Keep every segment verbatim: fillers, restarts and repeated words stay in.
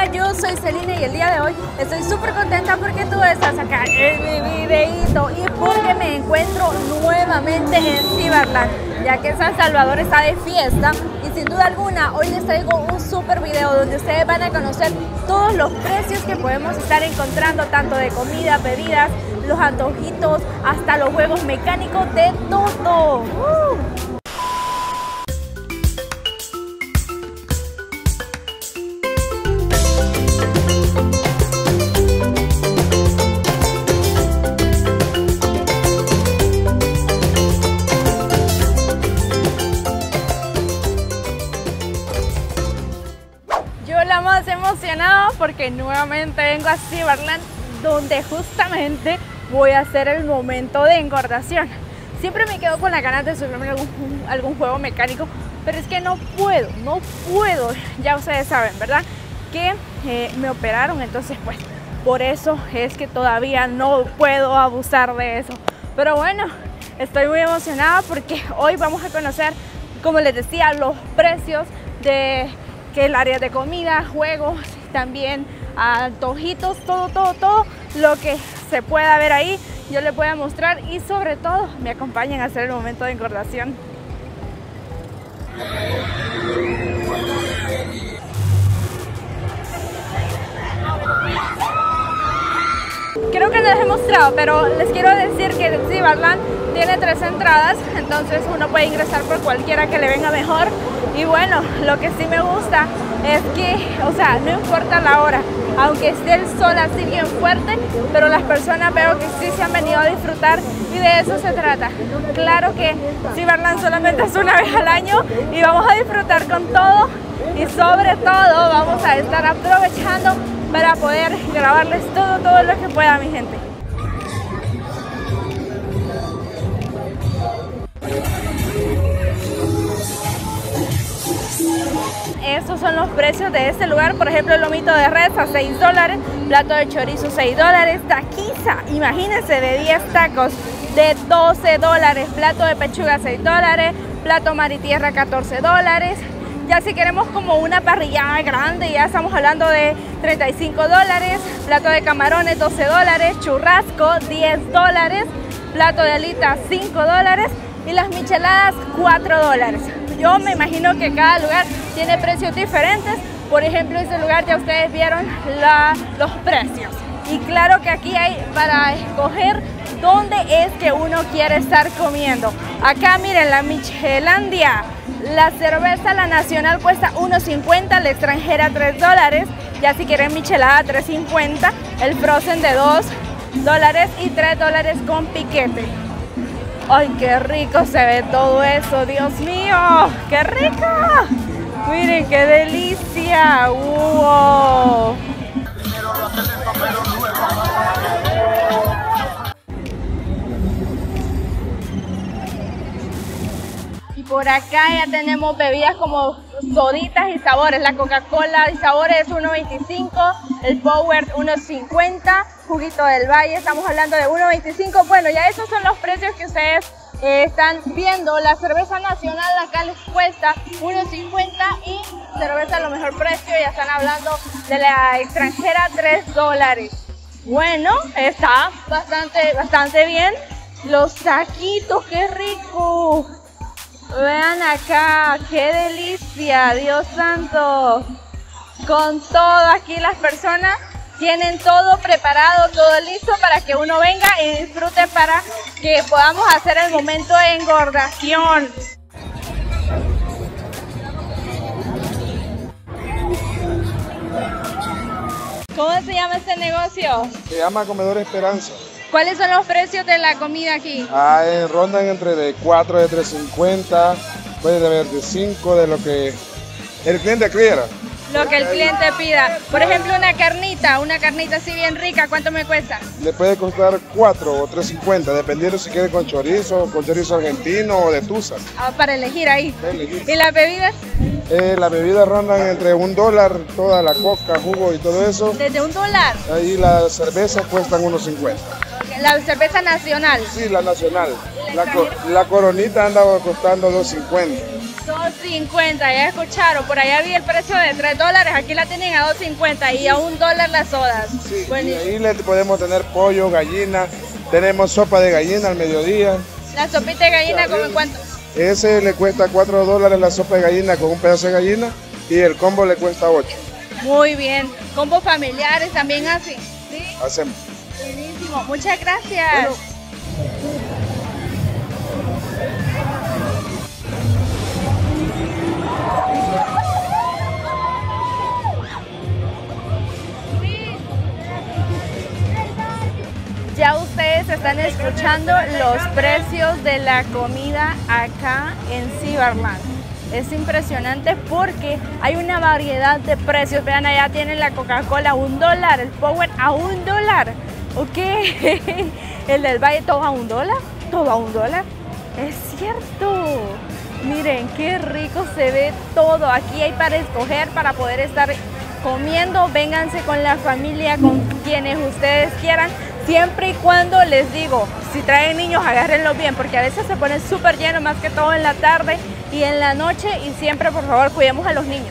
yo soy Celina y el día de hoy estoy súper contenta porque tú estás acá en mi videíto y porque me encuentro nuevamente en Ciberland, ya que San Salvador está de fiesta y sin duda alguna hoy les traigo un súper video donde ustedes van a conocer todos los precios que podemos estar encontrando, tanto de comida, bebidas, los antojitos, hasta los juegos mecánicos, de todo. ¡Uh! Emocionado porque nuevamente vengo a Ciberland, donde justamente voy a hacer el momento de engordación. Siempre me quedo con la ganas de subirme a algún, algún juego mecánico, pero es que no puedo, no puedo. Ya ustedes saben, ¿verdad? Que eh, me operaron, entonces pues por eso es que todavía no puedo abusar de eso. Pero bueno, estoy muy emocionada porque hoy vamos a conocer, como les decía, los precios de que el área de comida, juegos, también antojitos, todo, todo, todo lo que se pueda ver ahí, yo les voy a mostrar y sobre todo me acompañen a hacer el momento de engordación. Creo que no les he mostrado, pero les quiero decir que Ciberland tiene tres entradas, entonces uno puede ingresar por cualquiera que le venga mejor. Y bueno, lo que sí me gusta es que, o sea, no importa la hora, aunque esté el sol así bien fuerte, pero las personas veo que sí se han venido a disfrutar y de eso se trata. Claro que Ciberland solamente es una vez al año y vamos a disfrutar con todo y sobre todo vamos a estar aprovechando para poder grabarles todo, todo lo que pueda, mi gente. Estos son los precios de este lugar. Por ejemplo, el lomito de res a seis dólares, plato de chorizo seis dólares, taquiza, imagínense, de diez tacos de doce dólares, plato de pechuga seis dólares, plato mar y tierra catorce dólares. Ya si queremos como una parrillada grande, ya estamos hablando de treinta y cinco dólares, plato de camarones doce dólares, churrasco diez dólares, plato de alitas cinco dólares y las micheladas cuatro dólares. Yo me imagino que cada lugar tiene precios diferentes. Por ejemplo, este lugar ya ustedes vieron la, los precios. Y claro que aquí hay para escoger dónde es que uno quiere estar comiendo. Acá miren, la Michelandia. La cerveza, la nacional, cuesta uno cincuenta, la extranjera tres dólares. Ya si quieren michelada tres cincuenta, el frozen de dos dólares y tres dólares con piquete. ¡Ay, qué rico se ve todo eso! ¡Dios mío! ¡Qué rico! ¡Miren qué delicia! ¡Wow! Y por acá ya tenemos bebidas como soditas y sabores. La Coca-Cola y sabores es uno veinticinco, el Power uno cincuenta, juguito del Valle estamos hablando de uno veinticinco. Bueno, ya esos son los precios que ustedes eh, están viendo. La cerveza nacional acá les cuesta uno cincuenta y cerveza a lo mejor precio, ya están hablando de la extranjera tres dólares. Bueno, está bastante, bastante bien. Los taquitos, qué rico. Vean acá, qué delicia, Dios santo. Con todo aquí las personas tienen todo preparado, todo listo para que uno venga y disfrute, para que podamos hacer el momento de engordación. ¿Cómo se llama este negocio? Se llama Comedor Esperanza. ¿Cuáles son los precios de la comida aquí? Ah, rondan entre de cuatro, de tres cincuenta, puede haber de cinco, de lo que el cliente quiera. Lo que el cliente pida. Por ejemplo, una carnita, una carnita así bien rica, ¿cuánto me cuesta? Le puede costar cuatro o tres cincuenta, dependiendo si quiere con chorizo, con chorizo argentino o de tusa. Ah, para elegir ahí. Para elegir. ¿Y las bebidas? Eh, las bebidas rondan entre un dólar, toda la coca, jugo y todo eso. ¿Desde un dólar? Ahí las cervezas cuestan unos cincuenta. La cerveza nacional. Sí, la nacional. La, co la coronita anda costando dos cincuenta. dos dos cincuenta, ya escucharon, por allá vi el precio de tres dólares, aquí la tienen a dos cincuenta y a un dólar las sodas. Sí, y ahí le podemos tener pollo, gallina, tenemos sopa de gallina al mediodía. ¿La sopita de gallina como en cuánto? Ese le cuesta cuatro dólares la sopa de gallina con un pedazo de gallina y el combo le cuesta ocho. Muy bien, combos familiares también hacen, ¿sí? Hacemos. Buenísimo, muchas gracias. Bueno. Ya ustedes están escuchando los precios de la comida acá en Ciberland. Es impresionante porque hay una variedad de precios. Vean, allá tienen la Coca-Cola a un dólar, el Power a un dólar. Ok, el del Valle todo a un dólar, todo a un dólar. Es cierto. Miren qué rico se ve todo. Aquí hay para escoger, para poder estar comiendo. Vénganse con la familia, con quienes ustedes quieran. Siempre y cuando, les digo, si traen niños, agárrenlos bien, porque a veces se ponen súper llenos, más que todo en la tarde y en la noche. Y siempre, por favor, cuidemos a los niños.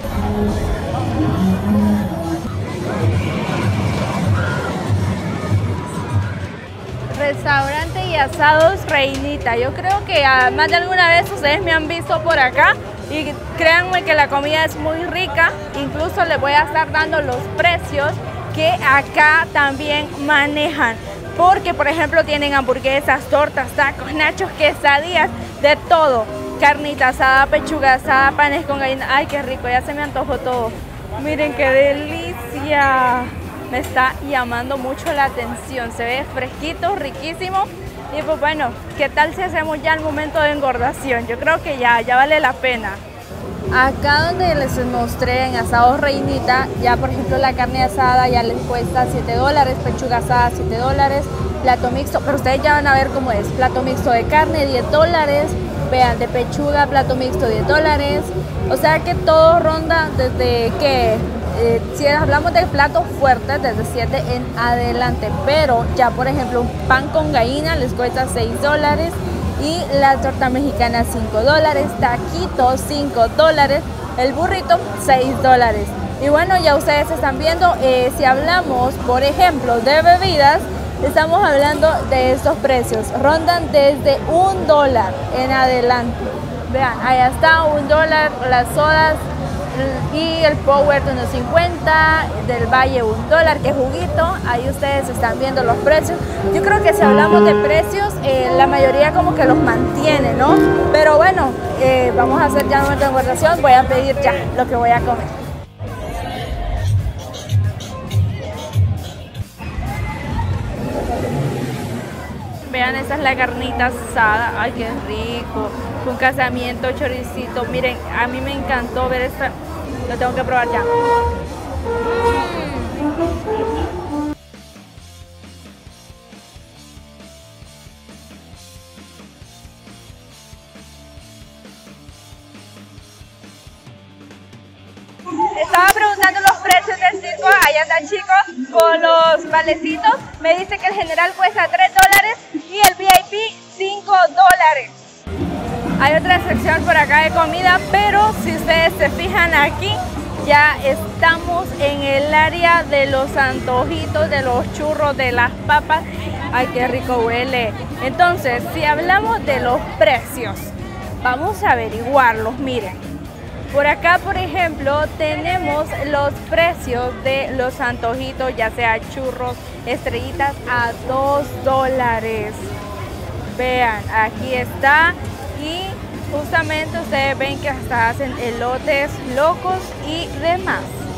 Restaurante y asados Reinita. Yo creo que a más de alguna vez ustedes me han visto por acá. Y créanme que la comida es muy rica. Incluso les voy a estar dando los precios que acá también manejan, porque por ejemplo tienen hamburguesas, tortas, tacos, nachos, quesadillas, de todo, carnita asada, pechuga asada, panes con gallina. Ay, qué rico, ya se me antojó todo. Miren qué delicia, me está llamando mucho la atención, se ve fresquito, riquísimo. Y pues bueno, ¿qué tal si hacemos ya el momento de engordación? Yo creo que ya, ya vale la pena. Acá donde les mostré en asados Reinita, ya por ejemplo la carne asada ya les cuesta siete dólares, pechuga asada siete dólares, plato mixto, pero ustedes ya van a ver cómo es, plato mixto de carne diez dólares, vean, de pechuga, plato mixto diez dólares, o sea que todo ronda desde que, eh, si hablamos de platos fuertes, desde siete en adelante, pero ya por ejemplo un pan con gallina les cuesta seis dólares, y la torta mexicana cinco dólares, taquitos cinco dólares, el burrito seis dólares. Y bueno, ya ustedes están viendo, eh, si hablamos por ejemplo de bebidas, estamos hablando de estos precios, rondan desde un dólar en adelante. Vean, allá está un dólar las sodas y el Power de uno cincuenta, del Valle un dólar, que juguito. Ahí ustedes están viendo los precios. Yo creo que si hablamos de precios, eh, la mayoría como que los mantiene, ¿no? Pero bueno, eh, vamos a hacer ya nuestra engordación. Voy a pedir ya lo que voy a comer. Vean, esa es la carnita asada. Ay, qué rico. Con casamiento, choricito. Miren, a mí me encantó ver esta. Lo tengo que probar ya. Mm. Estaba preguntando los precios del circo. Allá está el chico con los valecitos. Me dice que el general cuesta tres dólares y el V I P cinco dólares. Hay otra sección por acá de comida, pero si ustedes se fijan aquí, ya estamos en el área de los antojitos, de los churros, de las papas. Ay, qué rico huele. Entonces, si hablamos de los precios, vamos a averiguarlos. Miren, por acá, por ejemplo, tenemos los precios de los antojitos, ya sea churros, estrellitas, a dos dólares. Vean, aquí está. Y justamente ustedes ven que hasta hacen elotes locos y demás.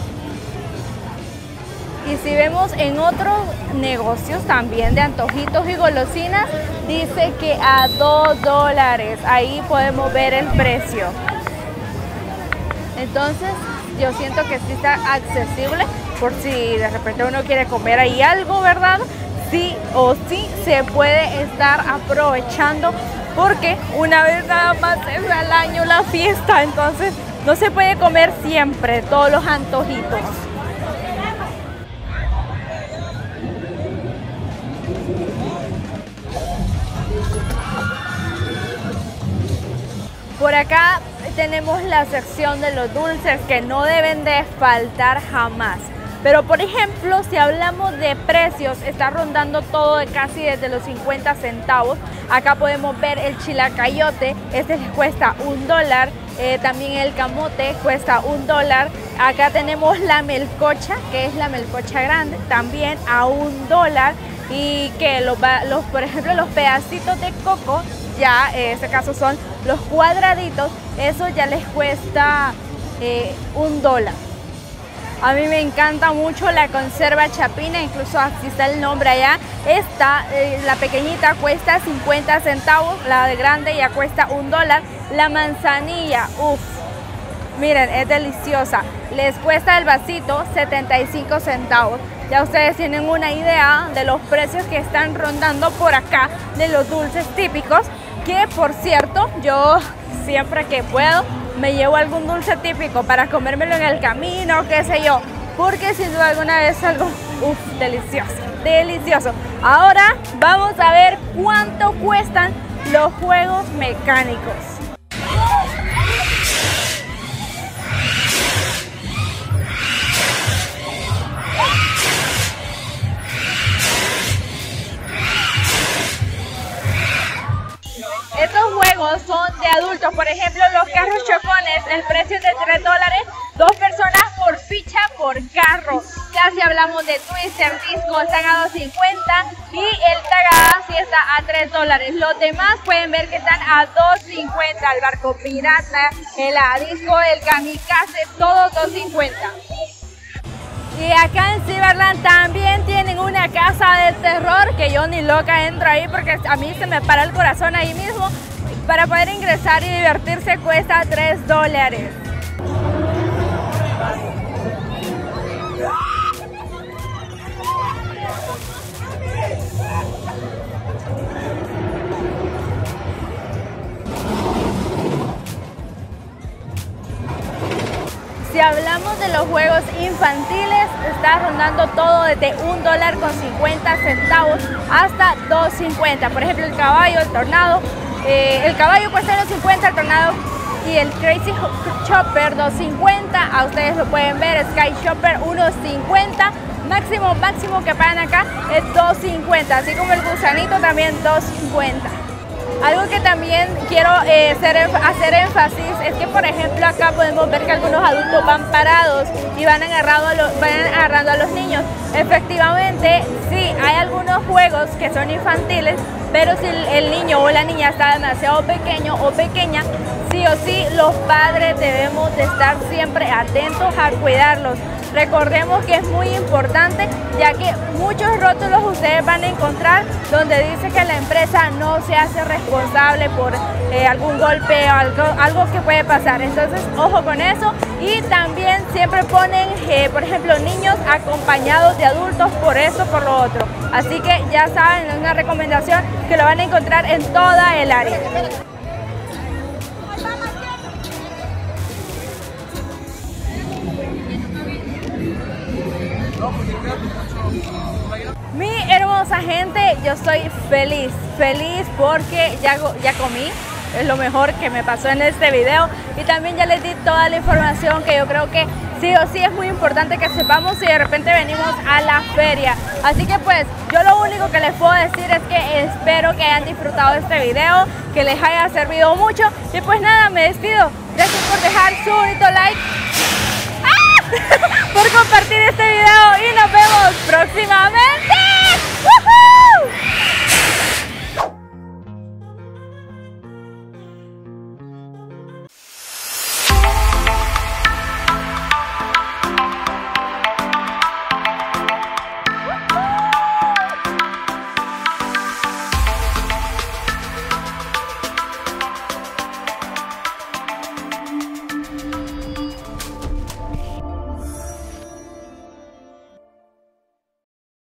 Y si vemos en otros negocios también de antojitos y golosinas, dice que a dos dólares. Ahí podemos ver el precio. Entonces yo siento que sí está accesible por si de repente uno quiere comer ahí algo, ¿verdad? Sí o sí se puede estar aprovechando, porque una vez nada más es al año la fiesta, entonces no se puede comer siempre todos los antojitos. Por acá tenemos la sección de los dulces que no deben de faltar jamás. Pero por ejemplo, si hablamos de precios, está rondando todo de casi desde los cincuenta centavos. Acá podemos ver el chilacayote, este les cuesta un dólar. Eh, también el camote cuesta un dólar. Acá tenemos la melcocha, que es la melcocha grande, también a un dólar. Y que los, los, por ejemplo, los pedacitos de coco, ya en este caso son los cuadraditos, eso ya les cuesta eh, un dólar. A mí me encanta mucho la conserva chapina, incluso así está el nombre allá. Esta, eh, la pequeñita, cuesta cincuenta centavos, la de grande ya cuesta un dólar. La manzanilla, uff, miren, es deliciosa. Les cuesta el vasito setenta y cinco centavos. Ya ustedes tienen una idea de los precios que están rondando por acá, de los dulces típicos. Que por cierto, yo siempre que puedo me llevo algún dulce típico para comérmelo en el camino, qué sé yo, porque sin duda alguna vez es algo uff, delicioso, delicioso. Ahora vamos a ver cuánto cuestan los juegos mecánicos. Estos juegos son de adultos, por ejemplo los carros chocones, el precio es de tres dólares, dos personas por ficha por carro. Ya si hablamos de Twister, Disco, están a dos cincuenta y el Tagada sí está a tres dólares. Los demás pueden ver que están a dos cincuenta, el barco pirata, el Disco, el kamikaze, todos dos cincuenta. Y acá en Cyberland también tienen una casa de terror que yo ni loca entro ahí porque a mí se me para el corazón ahí mismo. Para poder ingresar y divertirse cuesta tres dólares. Si hablamos de los juegos infantiles, está rondando todo desde un dólar con cincuenta centavos hasta dos cincuenta. Por ejemplo, el caballo, el tornado, eh, el caballo cuesta dos cincuenta, el tornado y el Crazy Chopper dos cincuenta. A ustedes lo pueden ver, Sky Chopper uno cincuenta. Máximo, máximo que pagan acá es dos cincuenta, así como el gusanito también dos cincuenta. Algo que también quiero eh, hacer, hacer énfasis es que, por ejemplo, acá podemos ver que algunos adultos van parados y van agarrando a los, van agarrando a los niños. Efectivamente, sí, hay algunos juegos que son infantiles, pero si el, el niño o la niña está demasiado pequeño o pequeña, sí o sí los padres debemos de estar siempre atentos a cuidarlos. Recordemos que es muy importante, ya que muchos rótulos ustedes van a encontrar donde dice que la empresa no se hace responsable por eh, algún golpe o algo, algo que puede pasar. Entonces, ojo con eso. Y también siempre ponen, eh, por ejemplo, niños acompañados de adultos por eso, por lo otro. Así que ya saben, es una recomendación que lo van a encontrar en toda el área. Mi hermosa gente, yo estoy feliz, feliz porque ya, ya comí, es lo mejor que me pasó en este video y también ya les di toda la información que yo creo que sí o sí es muy importante que sepamos si de repente venimos a la feria. Así que pues yo lo único que les puedo decir es que espero que hayan disfrutado de este video, que les haya servido mucho y pues nada, me despido. Gracias por dejar su bonito like.